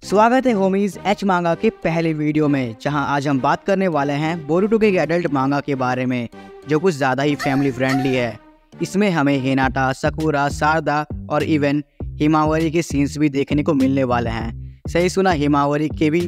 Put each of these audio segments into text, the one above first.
स्वागत है homies H मांगा के पहले वीडियो में, जहां आज हम बात करने वाले हैं बोरुटो के एक एडल्ट मांगा के बारे में जो कुछ ज़्यादा ही फैमिली फ्रेंडली है। इसमें हमें हिनाटा, साकुरा, सारदा और इवन हिमावरी के सीन्स भी देखने को मिलने वाले हैं। सही सुना, हिमावरी के भी।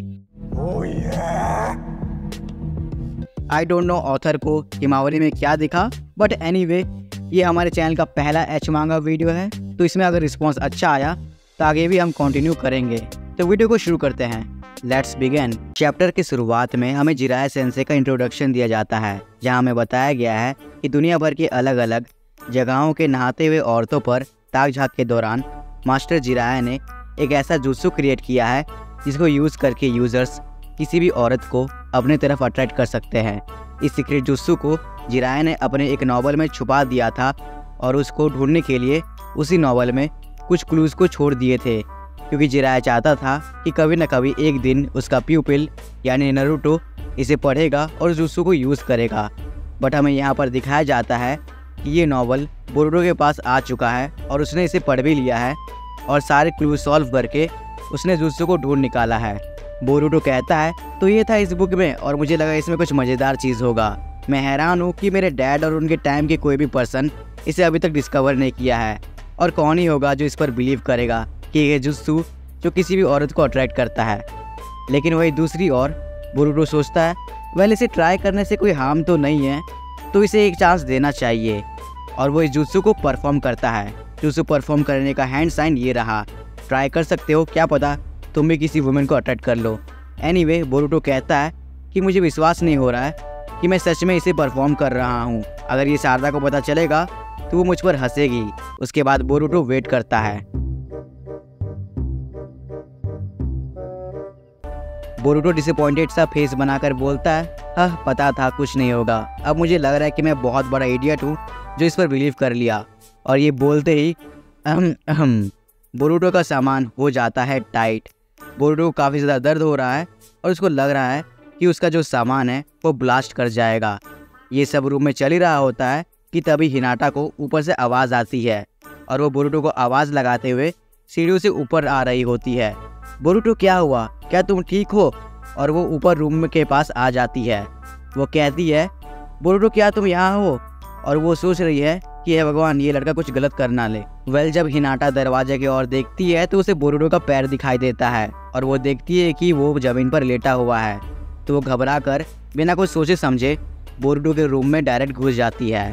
आई डोंट नो ऑथर को हिमावरी में क्या दिखा, बट एनीवे ये हमारे चैनल का पहला एच मांगा वीडियो है, तो इसमें अगर रिस्पॉन्स अच्छा आया तो आगे भी हम कंटिन्यू करेंगे। तो वीडियो को शुरू करते हैं। Let's begin. चैप्टर की शुरुआत में हमें जिराया सेंसे का इंट्रोडक्शन दिया जाता है, जहां हमें बताया गया है कि दुनिया भर के अलग अलग जगहों के नहाते हुए औरतों पर ताक झांक के दौरान मास्टर जिराया ने एक ऐसा जुत्सु क्रिएट किया है जिसको यूज़ करके यूज़र्स किसी भी औरत को अपने तरफ अट्रैक्ट कर सकते हैं। इस सीक्रेट जुत्सु को जिराया ने अपने एक नॉवल में छुपा दिया था और उसको ढूंढने के लिए उसी नॉवल में कुछ क्लूज़ को छोड़ दिए थे, क्योंकि जिराया चाहता था कि कभी न कभी एक दिन उसका प्यूपिल यानी नारुतो इसे पढ़ेगा और जुत्सु को यूज़ करेगा। बट हमें यहाँ पर दिखाया जाता है कि ये नॉवल बोरुटो के पास आ चुका है और उसने इसे पढ़ भी लिया है और सारे क्लूज सॉल्व करके उसने जुत्सु को ढूंढ निकाला है। बोरुटो कहता है तो ये था इस बुक में और मुझे लगा इसमें कुछ मज़ेदार चीज़ होगा। मैं हैरान हूँ कि मेरे डैड और उनके टाइम के कोई भी पर्सन इसे अभी तक डिस्कवर नहीं किया है, और कौन ही होगा जो इस पर बिलीव करेगा कि ये जुत्सु जो किसी भी औरत को अट्रैक्ट करता है। लेकिन वही दूसरी ओर बोरुटो सोचता है वेल इसे ट्राई करने से कोई हार्म तो नहीं है, तो इसे एक चांस देना चाहिए, और वो इस जुत्सु को परफॉर्म करता है। जुत्सु परफॉर्म करने का हैंड साइन ये रहा। ट्राई कर सकते हो, क्या पता तुम भी किसी वुमेन को अट्रैक्ट कर लो। एनीवे बोरुटो कहता है कि मुझे विश्वास नहीं हो रहा है कि मैं सच में इसे परफॉर्म कर रहा हूँ। अगर ये सारदा को पता चलेगा तो वो मुझ पर हंसेगी। उसके बाद बोरुटो वेट करता है। बोरुटो डिसअपॉइंटेड सा फेस बनाकर बोलता है हाँ पता था कुछ नहीं होगा। अब मुझे लग रहा है कि मैं बहुत बड़ा इडियट हूँ जो इस पर बिलीव कर लिया। और ये बोलते ही बोरुटो का सामान हो जाता है टाइट। बोरुटो को काफ़ी ज़्यादा दर्द हो रहा है और उसको लग रहा है कि उसका जो सामान है वो ब्लास्ट कर जाएगा। ये सब रूम में चल ही रहा होता है कि तभी हिनाटा को ऊपर से आवाज़ आती है और वो बोरुटो को आवाज़ लगाते हुए सीढ़ियों से ऊपर आ रही होती है। बोरुटो क्या हुआ, क्या तुम ठीक हो? और वो ऊपर रूम के पास आ जाती है। वो कहती है बोरुटो क्या तुम यहाँ हो? और वो सोच रही है कि हे भगवान ये लड़का कुछ गलत कर ना ले। वेल जब हिनाटा दरवाजे की ओर देखती है तो उसे बोरुटो का पैर दिखाई देता है और वो देखती है कि वो ज़मीन पर लेटा हुआ है। तो वो घबरा कर बिना कुछ सोचे समझे बोरुटो के रूम में डायरेक्ट घुस जाती है।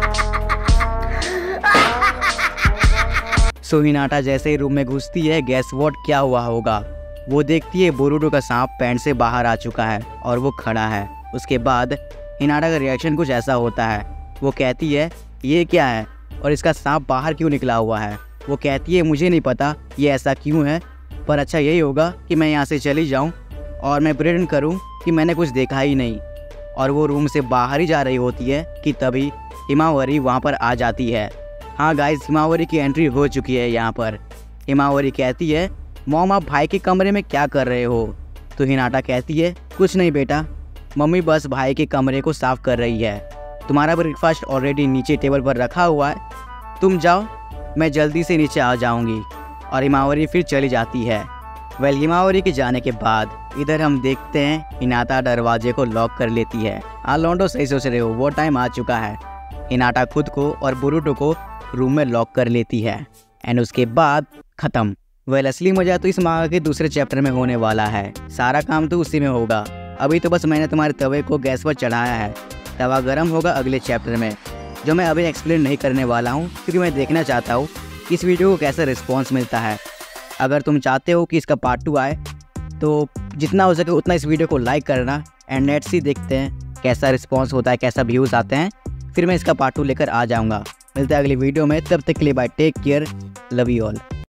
सो हिनाटा जैसे ही रूम में घुसती है, गैस व्हाट क्या हुआ होगा? वो देखती है बोरुटो का सांप पैंट से बाहर आ चुका है और वो खड़ा है। उसके बाद हिनाटा का रिएक्शन कुछ ऐसा होता है। वो कहती है ये क्या है और इसका सांप बाहर क्यों निकला हुआ है? वो कहती है मुझे नहीं पता ये ऐसा क्यों है, पर अच्छा यही होगा कि मैं यहाँ से चली जाऊँ और मैं प्रिटेंड करूँ कि मैंने कुछ देखा ही नहीं। और वो रूम से बाहर ही जा रही होती है कि तभी हिमावरी वहाँ पर आ जाती है। हाँ गाइस, हिमावरी की एंट्री हो चुकी है यहाँ पर। हिमावरी कहती है मॉम आप भाई के कमरे में क्या कर रहे हो? तो हिनाटा कहती है कुछ नहीं बेटा, मम्मी बस भाई के कमरे को साफ़ कर रही है। तुम्हारा ब्रेकफास्ट ऑलरेडी नीचे टेबल पर रखा हुआ है, तुम जाओ, मैं जल्दी से नीचे आ जाऊँगी। और हिमावरी फिर चली जाती है। वेल हिमावरी के जाने के बाद इधर हम देखते हैं हिनाटा दरवाजे को लॉक कर लेती है। हाँ लॉन्डो सही सोच रहे हो, वो टाइम आ चुका है। हिनाटा खुद को और बोरुटो को रूम में लॉक कर लेती है एंड उसके बाद ख़त्म। वेल असली मज़ा तो इस मांगा के दूसरे चैप्टर में होने वाला है। सारा काम तो उसी में होगा। अभी तो बस मैंने तुम्हारे तवे को गैस पर चढ़ाया है, तवा गर्म होगा अगले चैप्टर में, जो मैं अभी एक्सप्लेन नहीं करने वाला हूँ क्योंकि मैं देखना चाहता हूँ कि इस वीडियो को कैसा रिस्पॉन्स मिलता है। अगर तुम चाहते हो कि इसका पार्ट 2 आए तो जितना हो सके उतना इस वीडियो को लाइक करना एंड नेट से देखते हैं कैसा रिस्पॉन्स होता है, कैसा व्यूज़ आते हैं, फिर मैं इसका पार्ट 2 लेकर आ जाऊँगा। मिलते हैं अगली वीडियो में, तब तक के लिए bye, take care, love you all.